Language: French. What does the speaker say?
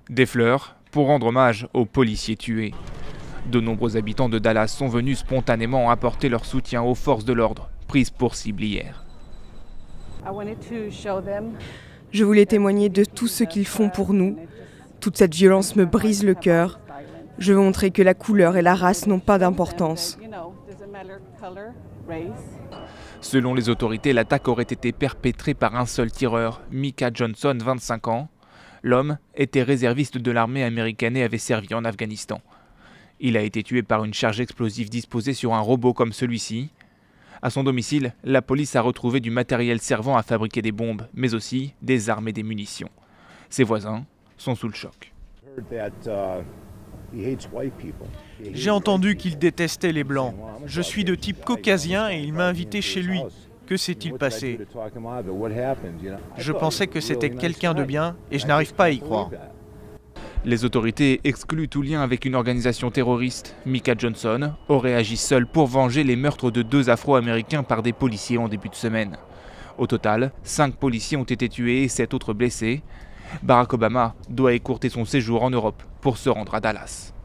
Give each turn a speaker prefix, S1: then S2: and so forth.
S1: Des fleurs pour rendre hommage aux policiers tués. De nombreux habitants de Dallas sont venus spontanément apporter leur soutien aux forces de l'ordre, prises pour cible hier.
S2: Je voulais témoigner de tout ce qu'ils font pour nous. Toute cette violence me brise le cœur. Je veux montrer que la couleur et la race n'ont pas d'importance.
S1: Selon les autorités, l'attaque aurait été perpétrée par un seul tireur, Micah Johnson, 25 ans. L'homme était réserviste de l'armée américaine et avait servi en Afghanistan. Il a été tué par une charge explosive disposée sur un robot comme celui-ci. À son domicile, la police a retrouvé du matériel servant à fabriquer des bombes, mais aussi des armes et des munitions. Ses voisins sont sous le choc.
S3: J'ai entendu qu'il détestait les Blancs. Je suis de type caucasien et il m'a invité chez lui. Que s'est-il passé? Je pensais que c'était quelqu'un de bien et je n'arrive pas à y croire.
S1: Les autorités excluent tout lien avec une organisation terroriste. Micah Johnson aurait agi seul pour venger les meurtres de 2 Afro-Américains par des policiers en début de semaine. Au total, 5 policiers ont été tués et 7 autres blessés. Barack Obama doit écourter son séjour en Europe pour se rendre à Dallas.